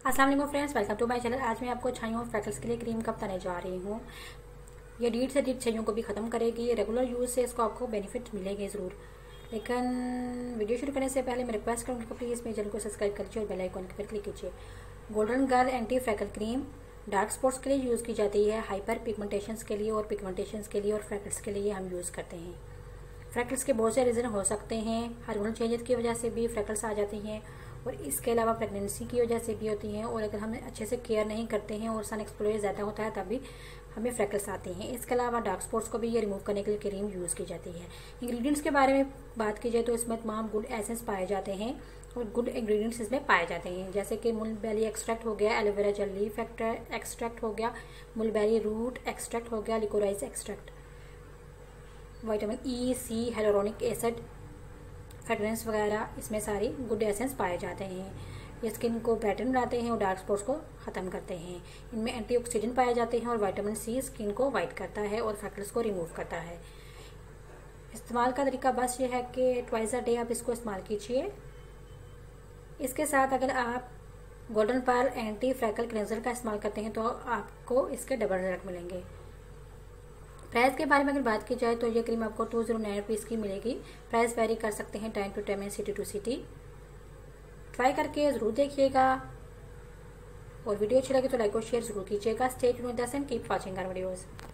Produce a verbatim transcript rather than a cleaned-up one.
अस्सलाम वालेकुम friends, welcome to my channel. आज मैं आपको छाइयों और फ्रैकल्स के लिए क्रीम कब बताने जा रही हूँ। ये डीट से डीट छाइयों को भी ख़त्म करेगी। रेगुलर यूज़ से इसको आपको बेनिफिट मिलेंगे ज़रूर। लेकिन वीडियो शुरू करने से पहले मैं रिक्वेस्ट करूँगी कि प्लीज़ मेरे चैनल को सब्सक्राइब कर लीजिए और बेल आइकन पर क्लिक कीजिए। Golden girl anti freckle cream dark spots के लिए यूज़ की जाती है, हाइपर पिगमेंटेशंस के लिए और पिगमेंटेशंस के लिए और फ्रैकल्स के लिए हम यूज़ करते हैं। फ्रैकल्स के बहुत से रीज़न हो सकते हैं। हार्मोनल चेंजेस की वजह से भी फ्रैकल्स आ जाती हैं और इसके अलावा प्रेगनेंसी की वजह से भी होती हैं। और अगर हम अच्छे से केयर नहीं करते हैं और सन एक्सपोजर ज़्यादा होता है तभी हमें फ्रैकल्स आती हैं। इसके अलावा डार्क स्पॉट्स को भी ये रिमूव करने के लिए क्रीम यूज़ की जाती है। इंग्रेडिएंट्स के बारे में बात की जाए तो इसमें तमाम गुड एसेंस पाए जाते हैं और गुड इंग्रेडिएंट्स इसमें पाए जाते हैं, जैसे कि मुलबेरी एक्सट्रैक्ट हो गया, एलोवेरा जेल लीफ एक्सट्रैक्ट हो गया, मुलबेरी रूट एक्सट्रैक्ट हो गया, liquorice extract, vitamin E, C, hyaluronic acid, fragrance वगैरह, इसमें सारी गुड एसेंस पाए जाते हैं। ये स्किन को ब्राइटन बनाते हैं और डार्क स्पॉट्स को ख़त्म करते हैं। इनमें एंटीऑक्सीडेंट पाए जाते हैं और विटामिन सी स्किन को वाइट करता है और फ्रैकल्स को रिमूव करता है। इस्तेमाल का तरीका बस ये है कि ट्वाइस अ डे आप इसको इस्तेमाल कीजिए। इसके साथ अगर आप golden pearl anti freckle cleanser का इस्तेमाल करते हैं तो आपको इसके डबल रिजल्ट मिलेंगे। प्राइस के बारे में अगर बात की जाए तो ये क्रीम आपको टू जीरो नाइन रुपीज़ की मिलेगी। प्राइस वेरी कर सकते हैं time to time and city to city. Try करके ज़रूर देखिएगा और वीडियो अच्छी लगे तो लाइक और शेयर ज़रूर कीजिएगा। Stay tuned with us and keep watching our videos.